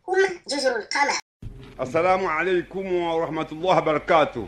جزر القمر. Assalamu alaikum wa rahmatullahi wa barakatuh.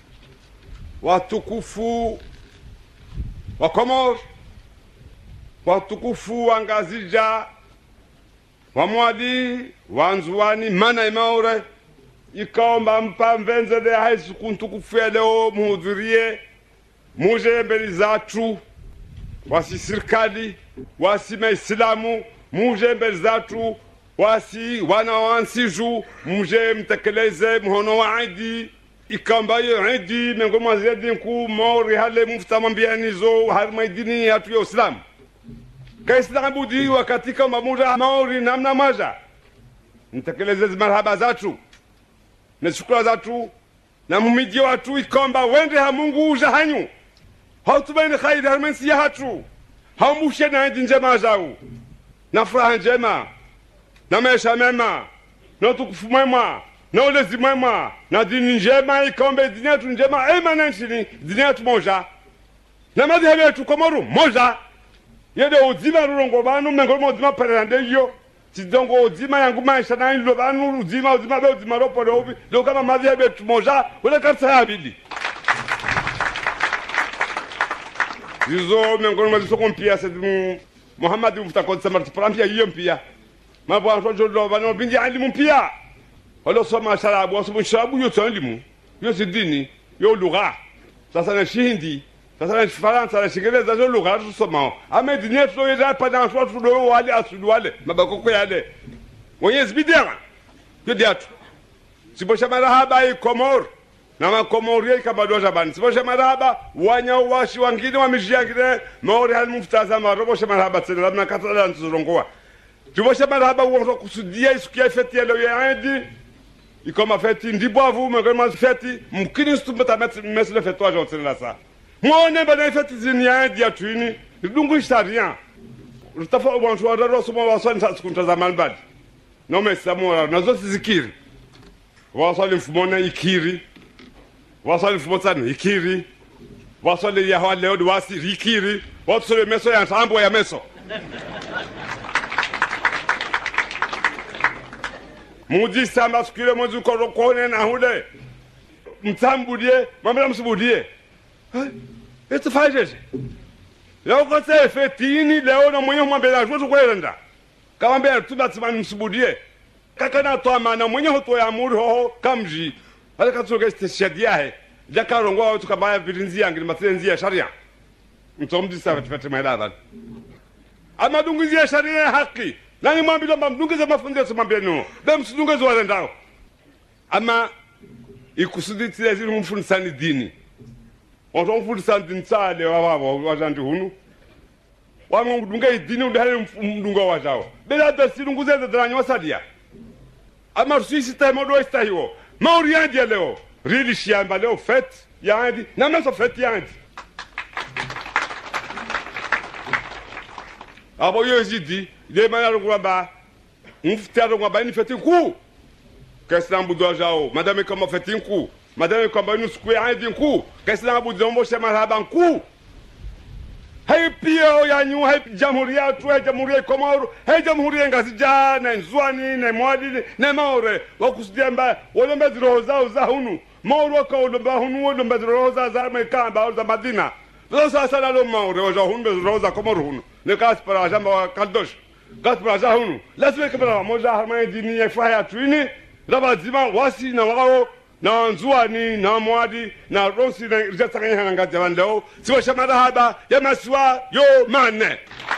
Watukufu wa Komor, watukufu wa Ngazija, wa Mwadi, wa Nzuani, mana imaure, ikaomba mpa mvenze de haisiku ntukufu ya leo muhudhurie, muje mbele zatu, wasi sirkali, wasi maislamu, muje mbele zatu, wasi wana wansiju, muje mtekeleze mhono wa Idi, ikamba yo Idi miongoni mwa zedi nkuu mori hale mufta mambianizo harmaidini hatu ya Uislamu. Kaislam budi wakati kama muja maori namna maja mtekeleze marhaba zatu na shukra zatu na mumiji watu ikamba wende ha Mungu uja hanyu hautubaini khairi harmensi ya hatu haumushe na Idi njema zao na furaha njema na maisha mema na utukufu mwema na ulezi mwema na dini njema ikombe dini yetu njema na nchini dini yetu moja na madhehebu yetu Komoru moja yede uzima rurongo banu mengoma uzima perande yo tidongo uzima yangu maisha na ilo banu uzima be uzima ropo robi do kama madhehebu yetu moja wala karta habili hizo mengoma zisoko mpia sedi Muhammad mtakoni samarti prampia hiyo mpia mambo anatojo do banu bindi alimu mpia wala soma sharabu wasomo sharabu yo tsalimu yo sidini yo lugha sasa na shindi sasa na Faransa na Kiingereza zo lugha tusoma ama dini yetu yeda pada kwa tudo wale asudu wale mabakoko yale Mwenyezi bidera yo diatu sibosha marahaba ikomor na makomoria kabadoja bani sibosha marahaba wanya washi wangine wa mijangire maori hal muftaza marobosha marahaba tena labda katala nturongoa sibosha marahaba wa kusudia isukia feti leo ya Idi ikoma feti ndibwavu mengoma feti mkini stumbata mesle fetwa jontena la sa mwone bana feti zini ya Idi atuini ndungu sharia utafa wantu wa roso mwa wasani sikuntazama mbadi no mesamora nazo zikiri wasali mfumona ikiri wasali mfumotani ikiri wasali ya hwa leo wasi ikiri wasali meso ya sambo ya meso Mudi samba skule mozu korokone na hule mtambudie mamela msubudie eto fajeje leo kote fetini leo na mwenye mwambela jotu kwenda kama mbele tubatsima msubudie kakana to amana mwenye hoto ya muri ho kamji ala katsoga steshadia he jakarongo watu kabaya virinzi yangi matrenzi ya sharia mtomdi sasa tufate maidada ama dungizi ya sharia ya haki nani mwambilo mamdungiza mafundisho mambeno bemsudungiza wale ndao ama ikusudi tilezi mfundisani dini watu mfundisani dini sale wajandi hunu wangu mdunga dini ndale mdunga wajao bila dasilunguza dadanyo wasadia ama sisi tamodo istahiwo mauriandi leo rili shiamba leo fet yaandi na meso fet yaandi abo yozidi de manaro kwamba mfutaro kwamba ni feti ku kaislambu dojao madame kama feti ku madame kama ni siku ya Idi ku kaislambu dombo shema haba ku hai pia yanyu hai jamhuria tu hai jamhuria Komoru hai jamhuria Ngazija na Nzuani na Mwadi na Maore wakusudia mba wolomba ziroza za hunu Maore wakolomba hunu wolomba ziroza za Mekamba za Madina losa sala lo Maore wa hunu ziroza Komoru hunu ne kaspara jamba kaldosh kaspara za hunu lazima kabla moja harma dini ya faya tuini labazima wasi na wao na Nzuani na Mwadi na Rosi na Rijatanga Ngazija wandao siwa shamada haba ya maswa yo mane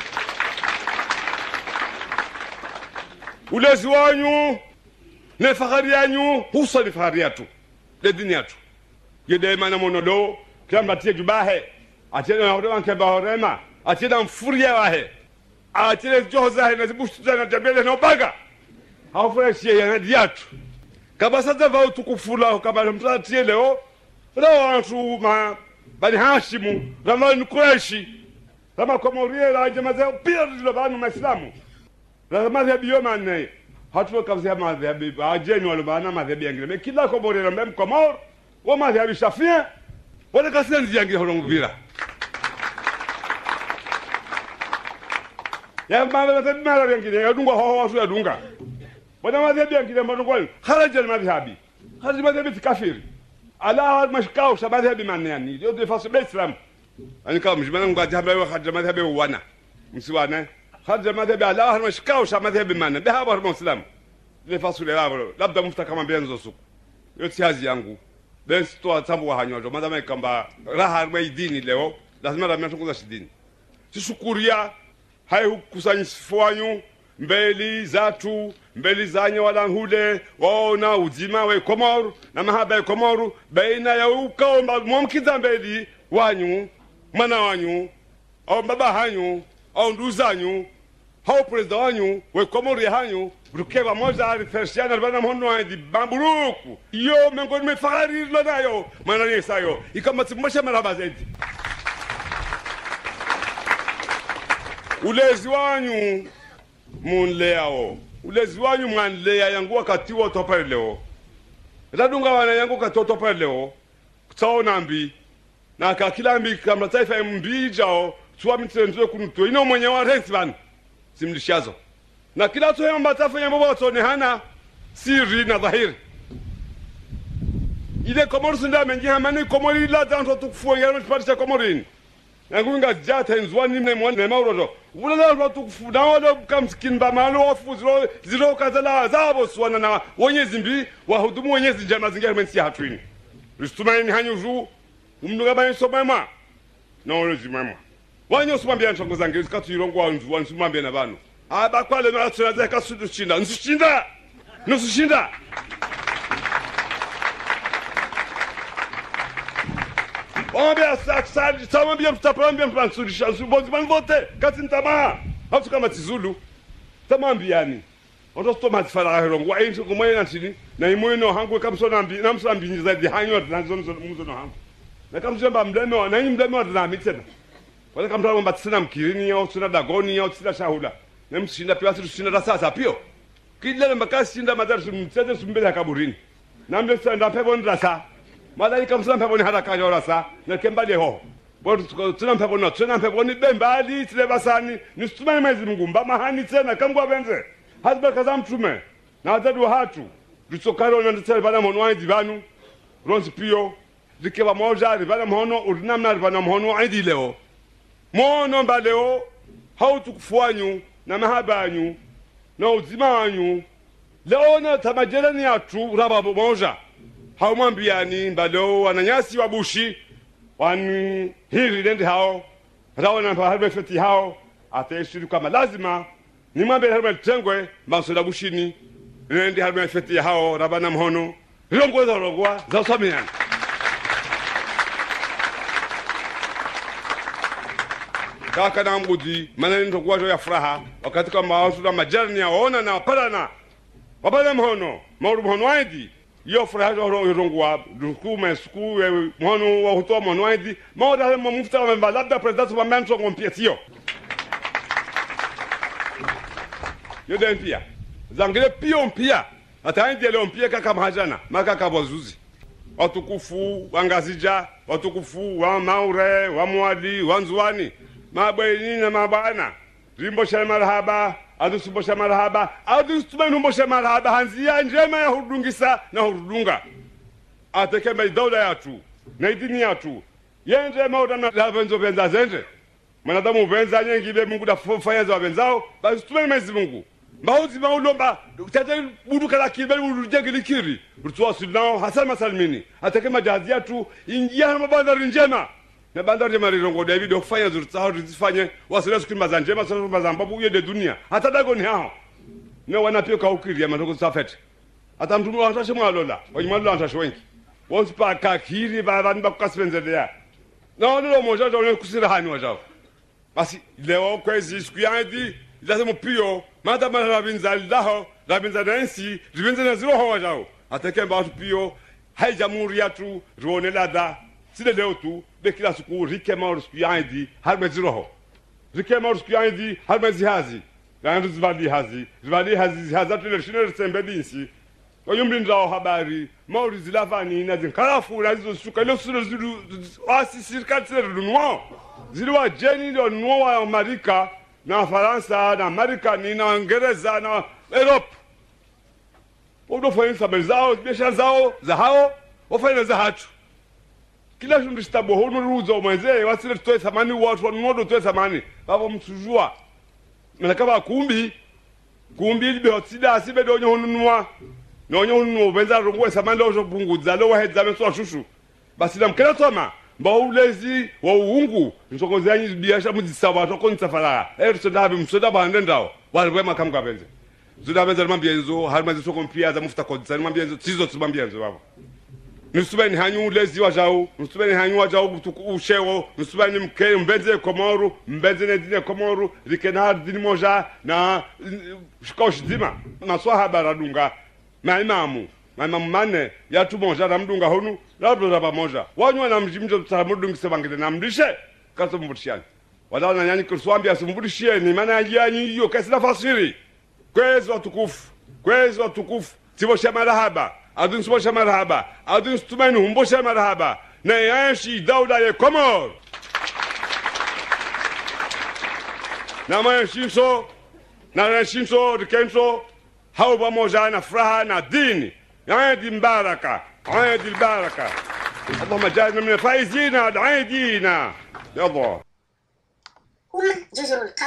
ulezi wanyu ne fahari yanyu husa ni fahari yatu le dini yatu yede mana monodo kamba tie jubahe atena na hodo anke bahorema atena mfuria wahe atena joza na zibushtu na jabele na baga hafreshi ya yatu kaba sasa va utukufula kaba mtatie leo watu ma bani Hashimu ramani Quraishi kama Komoria la jamaa pia ndio banu Waislamu la madhhabi yoma naye hatu kabisa madhhabi ajeni wale bana madhhabi yangine kila Komoria na mem Komor wa madhhabi Shafii wala kasenzi yangine holongvira ya madhhabi yangine yadunga ho watu yadunga wana madhehebu yengine mbona kharaja almadhhabi kharaja madhehebu kafiri ala mashkao sa madhehebu manani ndio defasu beislam ani kama mjimana ngati haba kharaja madhehebu wana msiwana kharaja madhehebu ala mashkao sa madhehebu manani behaba muslim defasu leo labda mftaka mambianzo suku yote hazi yangu basi to atambu hanywa madama kamba raha wa dini leo lazima ramia tukuza sidini sisukuria hai kusanyisifanyu mbeli zatu mbeli zanya wala hule waona uzima we komoru na mahaba ya komoru baina ya ukaomba mwamkiza mbeli wanyu mwana wanyu au baba hanyu au nduzanyu hao president wanyu we komoru ya hanyu rukeva moja alifeshiana bana mhono hadi baburuku yo mengoni mefahari lo nayo maana ni sayo ikama timasha maraba zaidi ulezi wanyu munleao ulezi wanyu mwanlea yangu wakati wa topa leo radunga wana yangu katotopa leo kutaona mbi na kakila mbi kama taifa mbi jao tuwa mtendwe kunuto ino mwenye wa rent ban simlishazo na kila tu yamba tafanya mambo tone hana siri na dhahiri ile komoro sunda mengi hamani komoro ila danto tukufuanga mpatisa komorini nangunga jata nzwani mne mwana mauro wala la tukufuna wala kamskin ba malo wafu zilo kazala zabo swana na wenyezi mbi wahudumu wenyezi njema zingia mensi hatwini ristumaini hanyuju umnuga ba nsomema na ole zimema wanyo sumambia nchongo zange zikatuirongo wanzu wansumambia na bano aba kwale na tsaza kasudu chinda nsushinda Wambia saksali samambia mtapambia mpansurisha subozi manvote kati ntama hatu kama tizulu tamambiani ondo stoma tifara herongo wa intu kumwe nantini na imweno hangu kamsona mbi na msambi nyizaidi hanyo nazo muzo no hangu na kamsamba mdeme na mdeme na mitena wala kamtama mbatsina mkirini au tsina dagoni au tsina shahula na mshinda pia tsina sasa pio kidle mbakasi shinda madar sumtsede sumbele kaburini na mbesa ndapepo ndrasa madali kamsana pepo ni haraka yorasa na kembale ho bodu tuna pepo ni bembali tile basani ni stumani mwezi Mungu mahani tena kangwa benze hazba kaza mtume na adadu hatu ditsokaro na nditsele bana monwa divanu ronzi pio dikeba moja ribana mhono urinamna ribana mhono aidi leo mono mbaleo hautukufuanyu na mahabanyu na uzima wanyu leo na tamajerani atu raba moja haumambiani mbalo wananyasi wabushi wani hili nende hao rawana harbe feti hao ateshiru kama lazima ni mwambe harbe tengwe mbasoda bushini nende harbe feti hao rabana mhono rongwa za usamiani kaka na mbudi maneno kwa ya furaha wakati kama wasuda majarni yaona na parana wabana mhono mauru mhono aidi yo furaha rongwa dukuma siku mhono wa hutoa mhono aidi maura mufta wa labda president wa manso kompietio yo dempia zangile pia hata ndi leo mpia kaka mahajana makaka bozuzi watukufu wangazija watukufu wa maure wa mwadi wanzuani mabweni na mabana rimbo sha marhaba adusubo sha marhaba adustumenu sha marhaba hanzia njema ya hudungisa na hudunga atekembe dola yatu na idini yatu yenje mauda na lavenzo benza zenje manadamu benza nyengile Mungu da fanya za benzao basi tumeni mezi Mungu mbauzi maulomba tete budu kala kibeli urujegili kiri urtuwa sulnao hasan masalmini atekembe jazi yatu ingia mabandari njema na bandari marirongo David okufanya zurutsaho zifanye wasile sikimba za njema sana mazambabu yede dunia hata dagoni hao ne wanapio ka ukiri ya matoko safete hata mtu mwatashe mwalola wanyimalola antashe wengi wosipa kakiri bavani bakaspenze ya na ndio moja ndio kusira hani wajao basi leo kwezi siku yandi lazima pio mata marabinza laho rabinza dansi ribinza na zero wajao atakemba watu pio hai jamhuri yetu ruone lada sile leo tu bekila siku rikema siku yandi harme zero rikema siku yandi harme zihazi na ndio zvali hazi hazatu ile shine sembedinsi oyumbi ndao habari mauri zilavani na zinkarafu na hizo shuka ile sura zulu wasi sirikati runwa ziliwa jeni ndio nwa wa Amerika na Faransa na Amerika ni na Uingereza na Europe udofanya sabari zao biashara zao za hao wafanya za hatu kila shundu stabo hono ruza umweze wasile tutoe thamani watu wanodo tutoe thamani babo msujua mnakaba kumbi libe hotsida asibe donyo honunwa nonyo honunwa benza rungwe thamani lo bunguza lo wahedza meso shushu basi namkela toma mbawulezi wa uungu nsokoze yanyi biashara muzisawa tokonza fala sodabe msoda bande ndao walwe makamga benze zodabe za mambyenzo halimazi sokompia za mufuta kodza mambyenzo tizo tsibambyenzo babo nusubeni hanyu lezi wajao nusubeni hanyu wajao ushewo nusubeni mke mbenze komoru mbenze nedine komoru rikena dini moja na shikosh dima na swahaba radunga na imamu mane yatu moja na mdunga honu labda raba moja wanywa na mjimjo tsamudungi sebangile na mdishe kaso mbutishani wala na nyani kuswambia simbutishie ni maana yanyi hiyo kasi nafasiri kwezi watukufu tibo shamarahaba adun subosha marhaba adun stumani humbosha marhaba na yanshi dawla ya Komor na mayanshinso rikenso hao pamoja na furaha na dini عيد مباركة عيد البركة اللهم اجعلنا من الفائزين عيدينا يلا